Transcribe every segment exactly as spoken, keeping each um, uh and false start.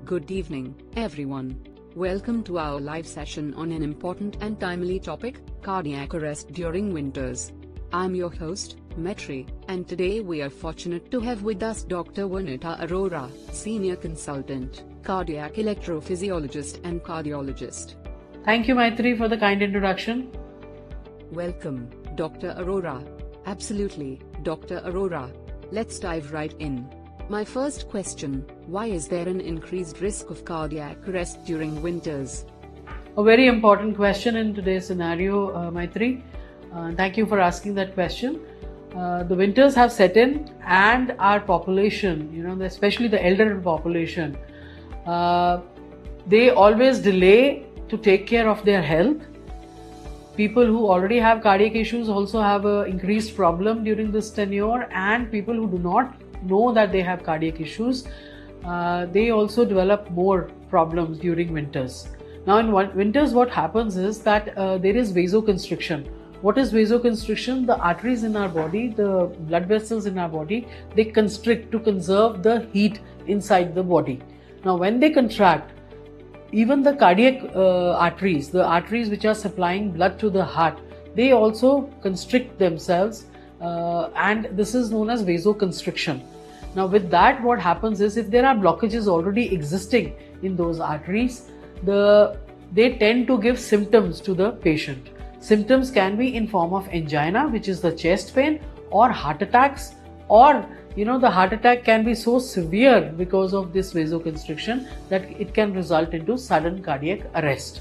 Good evening, everyone. Welcome to our live session on an important and timely topic, cardiac arrest during winters. I'm your host, Metri, and today we are fortunate to have with us Doctor Vanita Arora, Senior Consultant, Cardiac Electrophysiologist and Cardiologist. Thank you, Maitri, for the kind introduction. Welcome, Doctor Arora. Absolutely, Doctor Arora. Let's dive right in. My first question, why is there an increased risk of cardiac arrest during winters? A very important question in today's scenario, uh, Maitri. Uh, thank you for asking that question. Uh, the winters have set in and our population, you know, especially the elderly population, uh, they always delay to take care of their health. People who already have cardiac issues also have an increased problem during this tenure, and people who do not know that they have cardiac issues, uh, they also develop more problems during winters. Now in winters what happens is that uh, there is vasoconstriction. What is vasoconstriction? The arteries in our body, the blood vessels in our body, they constrict to conserve the heat inside the body. Now when they contract, even the cardiac uh, arteries, the arteries which are supplying blood to the heart, they also constrict themselves, uh, and this is known as vasoconstriction. Now with that, what happens is, if there are blockages already existing in those arteries, the they tend to give symptoms to the patient. Symptoms can be in form of angina, which is the chest pain, or heart attacks, or you know the heart attack can be so severe because of this vasoconstriction that it can result into sudden cardiac arrest.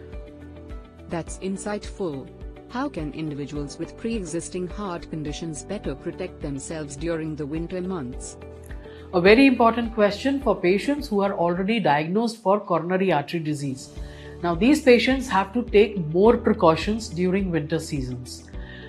That's insightful. How can individuals with pre-existing heart conditions better protect themselves during the winter months? A very important question for patients who are already diagnosed for coronary artery disease. Now these patients have to take more precautions during winter seasons.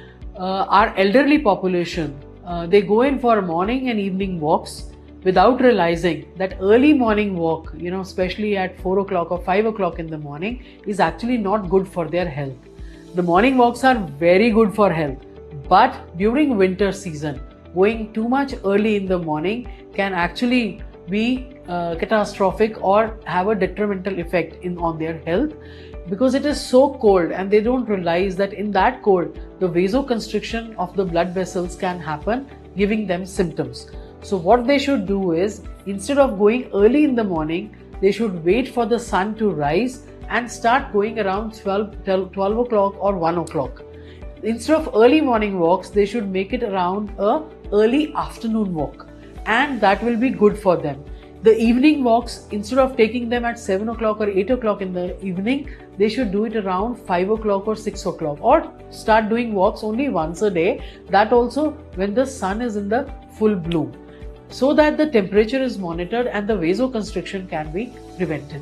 Uh, our elderly population, uh, they go in for morning and evening walks without realizing that early morning walk, you know, especially at four o'clock or five o'clock in the morning, is actually not good for their health. The morning walks are very good for health, but during winter season, going too much early in the morning can actually be uh, catastrophic or have a detrimental effect in on their health, because it is so cold and they don't realize that in that cold, the vasoconstriction of the blood vessels can happen, giving them symptoms. So what they should do is, instead of going early in the morning, they should wait for the sun to rise and start going around twelve o'clock or one o'clock. Instead of early morning walks, they should make it around a early afternoon walk, and that will be good for them. The evening walks, instead of taking them at seven o'clock or eight o'clock in the evening, they should do it around five o'clock or six o'clock, or start doing walks only once a day, that also when the sun is in the full bloom, so that the temperature is monitored and the vasoconstriction can be prevented.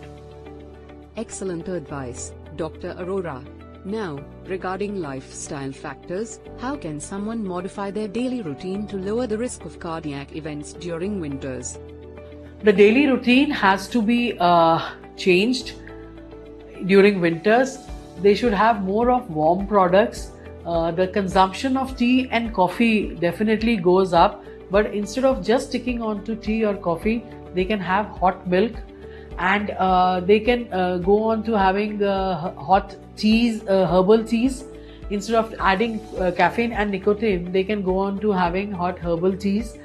Excellent advice, Doctor Arora. Now, regarding lifestyle factors, how can someone modify their daily routine to lower the risk of cardiac events during winters? The daily routine has to be uh, changed during winters. They should have more of warm products. Uh, the consumption of tea and coffee definitely goes up, but instead of just sticking on to tea or coffee, they can have hot milk, and uh, they can uh, go on to having uh, hot teas, uh, herbal teas. Instead of adding uh, caffeine and nicotine, they can go on to having hot herbal teas.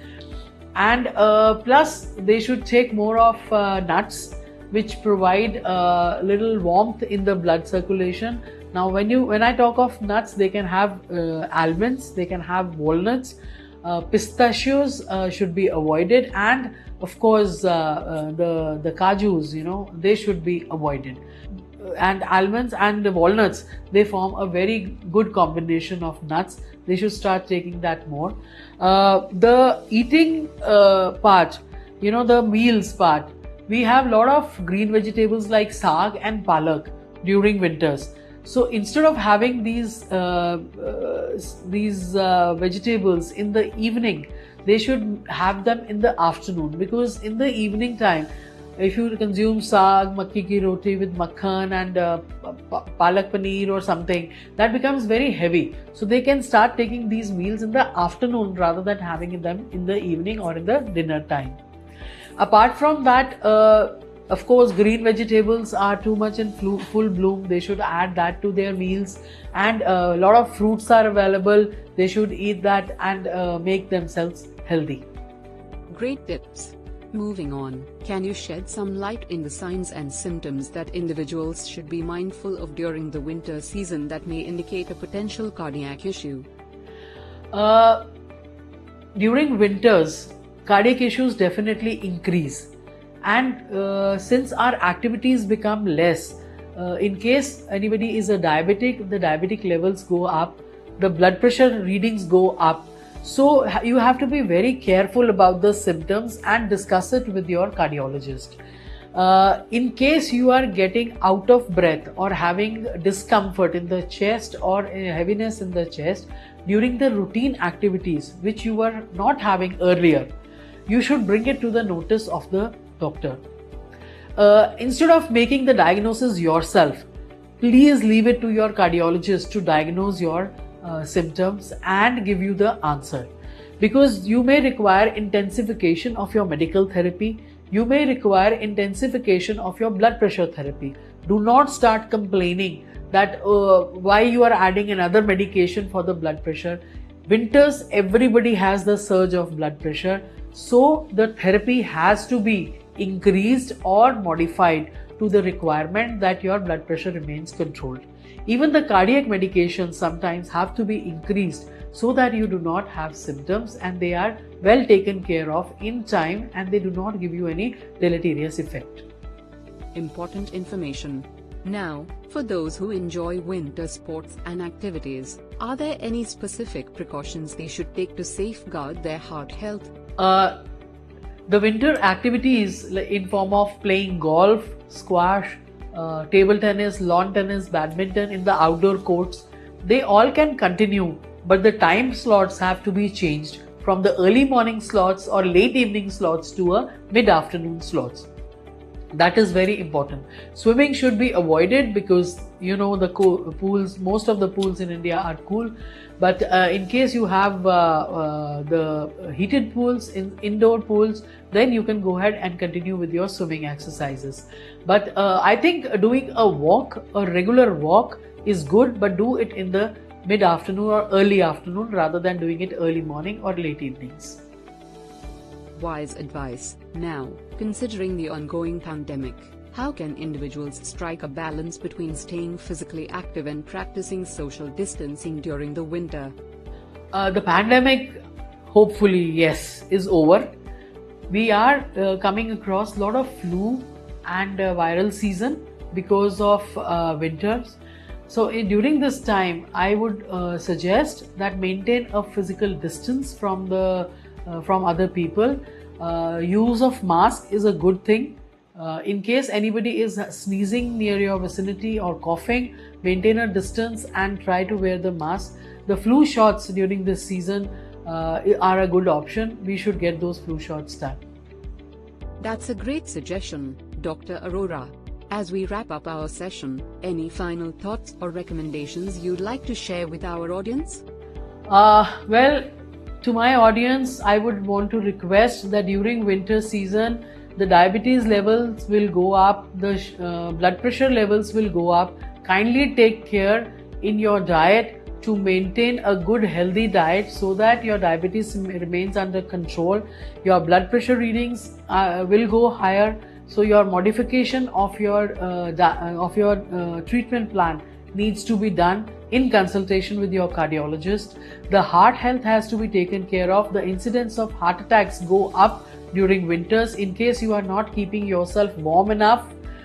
And uh, plus they should take more of uh, nuts, which provide a uh, little warmth in the blood circulation. Now when you when I talk of nuts, they can have uh, almonds, they can have walnuts, uh, pistachios uh, should be avoided, and of course uh, uh, the the kajus, you know, they should be avoided. And almonds and the walnuts, they form a very good combination of nuts. They should start taking that more. Uh, the eating uh, part, you know, the meals part, we have a lot of green vegetables like saag and palak during winters. So instead of having these uh, uh, these uh, vegetables in the evening, they should have them in the afternoon, because in the evening time, if you consume saag, makki ki roti with makhan and uh, palak paneer or something, that becomes very heavy. So they can start taking these meals in the afternoon rather than having them in the evening or in the dinner time. Apart from that, uh, Of course, green vegetables are too much in full bloom. They should add that to their meals. And a lot of fruits are available. They should eat that and uh, make themselves healthy. Great tips. Moving on, can you shed some light in the signs and symptoms that individuals should be mindful of during the winter season that may indicate a potential cardiac issue? Uh, during winters, cardiac issues definitely increase. And uh, since our activities become less, uh, in case anybody is a diabetic, the diabetic levels go up, the blood pressure readings go up. So you have to be very careful about the symptoms and discuss it with your cardiologist. Uh, in case you are getting out of breath or having discomfort in the chest or heaviness in the chest during the routine activities which you were not having earlier, you should bring it to the notice of the doctor. Uh, instead of making the diagnosis yourself, please leave it to your cardiologist to diagnose your uh, symptoms and give you the answer. Because you may require intensification of your medical therapy, you may require intensification of your blood pressure therapy. Do not start complaining that uh, why you are adding another medication for the blood pressure. Winters, everybody has the surge of blood pressure. So the therapy has to be increased or modified to the requirement that your blood pressure remains controlled. Even the cardiac medications sometimes have to be increased so that you do not have symptoms and they are well taken care of in time and they do not give you any deleterious effect. Important information. Now, for those who enjoy winter sports and activities, are there any specific precautions they should take to safeguard their heart health? Uh, the winter activities in form of playing golf, squash, uh, table tennis, lawn tennis, badminton in the outdoor courts, they all can continue, but the time slots have to be changed from the early morning slots or late evening slots to a mid-afternoon slots. That is very important. Swimming should be avoided because you know the pools, most of the pools in India are cool. But uh, in case you have uh, uh, the heated pools, in indoor pools, then you can go ahead and continue with your swimming exercises. But uh, I think doing a walk, a regular walk is good, but do it in the mid-afternoon or early afternoon rather than doing it early morning or late evenings. Wise advice. Now, considering the ongoing pandemic, how can individuals strike a balance between staying physically active and practicing social distancing during the winter? Uh, the pandemic, hopefully, yes, is over. We are uh, coming across a lot of flu and uh, viral season because of uh, winters. So in, during this time, I would uh, suggest that maintain a physical distance from the uh, from other people. Uh, use of mask is a good thing. Uh, in case anybody is sneezing near your vicinity or coughing, maintain a distance and try to wear the mask. The flu shots during this season uh, are a good option. We should get those flu shots done. That's a great suggestion, Doctor Arora. As we wrap up our session, any final thoughts or recommendations you'd like to share with our audience? Uh, well, to my audience, I would want to request that during winter season, the diabetes levels will go up, the uh, blood pressure levels will go up. Kindly take care in your diet to maintain a good healthy diet so that your diabetes remains under control. Your blood pressure readings uh, will go higher. So your modification of your uh, of your uh, treatment plan needs to be done in consultation with your cardiologist. The heart health has to be taken care of. The incidence of heart attacks go up during winters in case you are not keeping yourself warm enough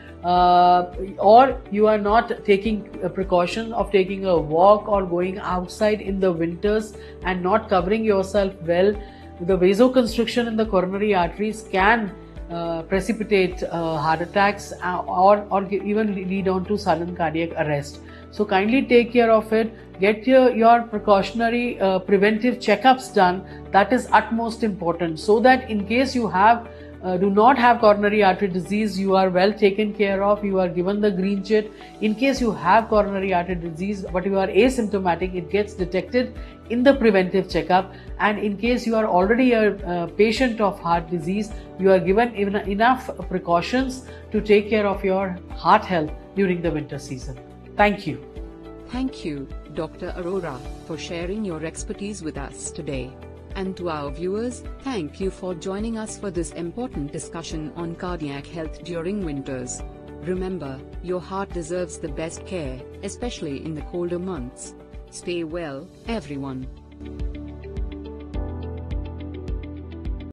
uh, or you are not taking a precaution of taking a walk or going outside in the winters and not covering yourself well. The vasoconstriction in the coronary arteries can Uh, precipitate uh, heart attacks uh, or, or even lead on to sudden cardiac arrest. So kindly take care of it. Get your, your precautionary uh, preventive checkups done. That is utmost important so that in case you have uh, do not have coronary artery disease, you are well taken care of, you are given the green chit. In case you have coronary artery disease but you are asymptomatic, it gets detected in the preventive checkup, and in case you are already a, a patient of heart disease, you are given en- enough precautions to take care of your heart health during the winter season. Thank you. Thank you, Doctor Arora, for sharing your expertise with us today. And to our viewers, thank you for joining us for this important discussion on cardiac health during winters. Remember, your heart deserves the best care, especially in the colder months. Stay well, everyone.